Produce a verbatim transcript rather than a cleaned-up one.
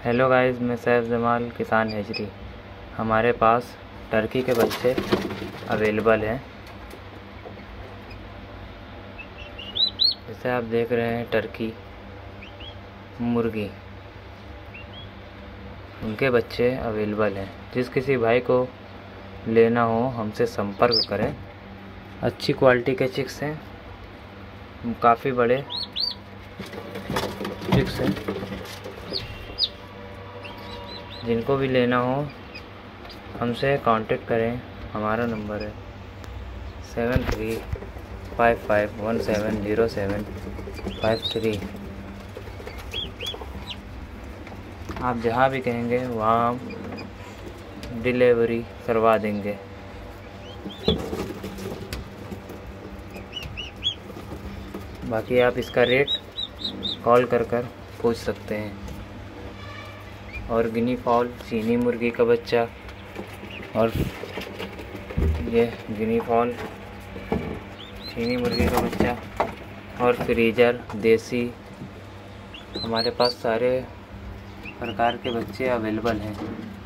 Hello guys, मैं सैफ जमाल किसान हेजरी। हमारे पास टर्की के बच्चे अवेलेबल हैं। जैसे आप देख रहे हैं टर्की मुर्गी, उनके बच्चे अवेलेबल हैं। जिस किसी भाई को लेना हो हमसे संपर्क करें। अच्छी क्वालिटी के चिक्स हैं, काफ़ी बड़े चिक्स हैं। जिनको भी लेना हो हमसे कांटेक्ट करें। हमारा नंबर है seven three five five one seven zero seven five three. आप जहाँ भी कहेंगे वहाँ हम डिलीवरी करवा देंगे। बाकी आप इसका रेट कॉल कर कर पूछ सकते हैं। और गिनी फॉल चीनी मुर्गी का बच्चा, और ये गिनी फॉल चीनी मुर्गी का बच्चा, और फ्रीजर देसी, हमारे पास सारे प्रकार के बच्चे अवेलेबल हैं।